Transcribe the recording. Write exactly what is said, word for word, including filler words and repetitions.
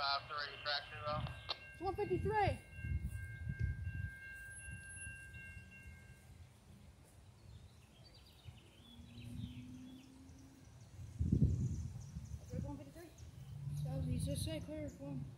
three, track two though. It's one fifty-three. one fifty-three. So these just say clear for him.